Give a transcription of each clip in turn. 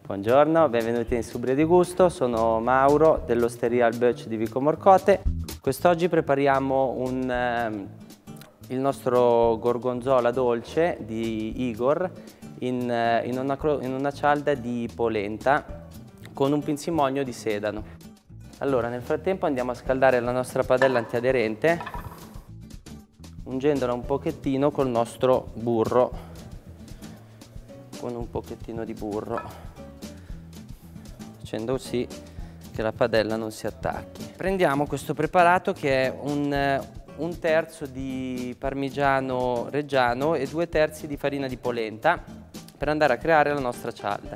Buongiorno, benvenuti in Subria di Gusto, sono Mauro dell'Osteria Al Bœuf di Vico Morcote. Quest'oggi prepariamo il nostro gorgonzola dolce di Igor in una cialda di polenta con un pinzimonio di sedano. Allora, nel frattempo andiamo a scaldare la nostra padella antiaderente ungendola un pochettino col nostro burro, con un pochettino di burro, facendo sì che la padella non si attacchi. Prendiamo questo preparato che è un terzo di parmigiano reggiano e 2/3 di farina di polenta per andare a creare la nostra cialda.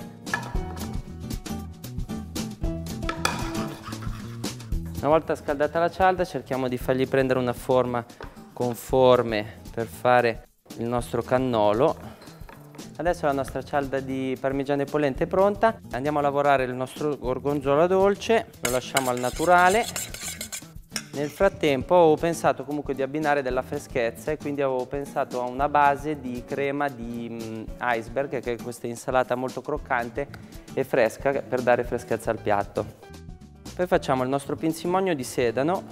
Una volta scaldata la cialda cerchiamo di fargli prendere una forma conforme per fare il nostro cannolo. Adesso la nostra cialda di parmigiano e polenta è pronta, andiamo a lavorare il nostro gorgonzola dolce, lo lasciamo al naturale. Nel frattempo avevo pensato comunque di abbinare della freschezza e quindi avevo pensato a una base di crema di iceberg, che è questa insalata molto croccante e fresca per dare freschezza al piatto. Poi facciamo il nostro pinzimonio di sedano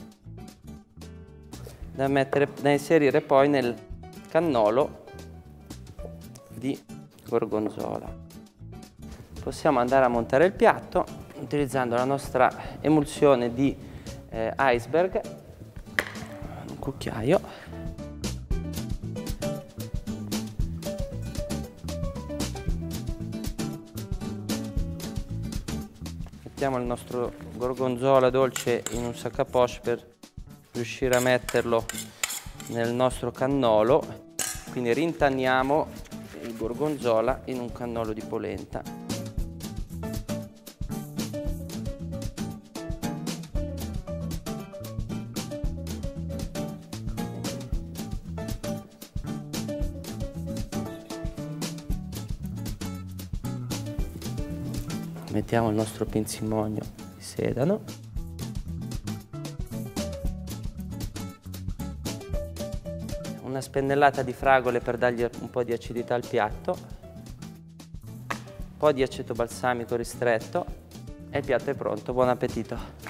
da inserire poi nel cannolo di gorgonzola. Possiamo andare a montare il piatto utilizzando la nostra emulsione di iceberg, un cucchiaio. Mettiamo il nostro gorgonzola dolce in un sac à poche per riuscire a metterlo nel nostro cannolo, quindi rintanniamo il gorgonzola in un cannolo di polenta. Mettiamo il nostro pinzimonio di sedano. Una spennellata di fragole per dargli un po' di acidità al piatto, un po' di aceto balsamico ristretto e il piatto è pronto. Buon appetito!